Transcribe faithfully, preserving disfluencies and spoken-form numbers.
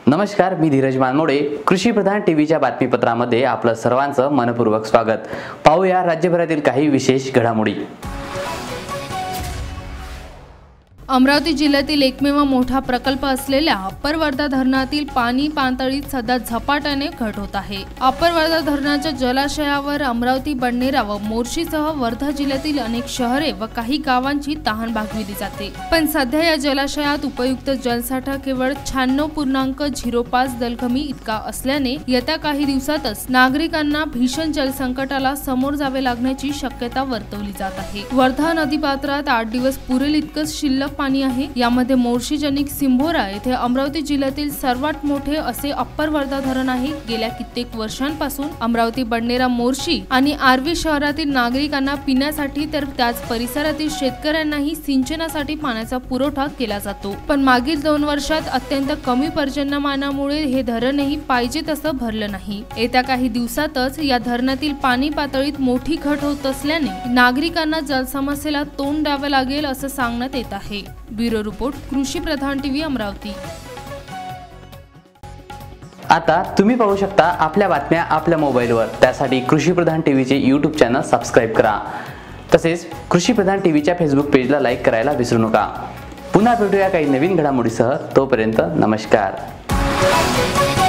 नमस्कार, मी धीरज मानमोडे. कृषी प्रधान टीव्हीच्या बातमीपत्रामध्ये आपलं सर्वांचं मनपूर्वक स्वागत. पाहूया राज्यभरातील काही विशेष घडामोडी. अमरावती जिल्ह्यातील एकमेव मोठा प्रकल्प असलेल्या अप्पर वर्धा धरणातील पाणी पातळीत सध्या झपाट्याने घट होत आहे. अप्पर वर्धा धरणाच्या जलाशयावर अमरावती, बडनेरा व मोर्शीसह वर्धा जिल्ह्यातील अनेक शहरे व काही गावांची तहान भागविली जाते. पण सध्या या जलाशयात उपयुक्त जलसाठा केवळ शहाण्णव पूर्णांक झिरो पाच दलघमी इतका असल्याने येत्या काही दिवसातच नागरिकांना भीषण जलसंकटाला समोर जावे लागण्याची शक्यता वर्तवली जात आहे. वर्धा नदीपात्रात आठ दिवस पुरेल इतकंच शिल्लक पाणी आहे. यामध्ये मोर्शी जनिक सिंभोरा येथे अमरावती जिल्ह्यातील सर्वात मोठे असे अप्पर वर्धा धरण आहे. गेल्या कित्येक वर्षांपासून अमरावती, बडनेरा, मोर्शी आणि आर्वी शहरातील नागरिकांना पिण्यासाठी तर त्याच परिसरातील शेतकऱ्यांनाही सिंचनासाठी पाण्याचा पुरवठा केला जातो. पण मागील दोन वर्षात अत्यंत कमी पर्जन्यमानामुळे हे धरणही पाहिजे तसं भरलं नाही. येत्या काही दिवसातच या धरणातील पाणी पातळीत मोठी घट होत असल्याने नागरिकांना जलसमस्येला तोंड द्यावे लागेल असं सांगण्यात येत आहे. ब्युरो रिपोर्ट, कृषी प्रधान टीव्ही, अमरावती. आता तुम्ही पाहू शकता आपल्या बातम्या आपल्या मोबाईलवर. त्यासाठी कृषी प्रधान टीव्हीचे यूट्यूब चॅनल सबस्क्राईब करा. तसेच कृषी प्रधान टीव्हीच्या फेसबुक पेजला लाईक करायला विसरू नका. पुन्हा भेटूया काही नवीन घडामोडीसह. तोपर्यंत नमस्कार.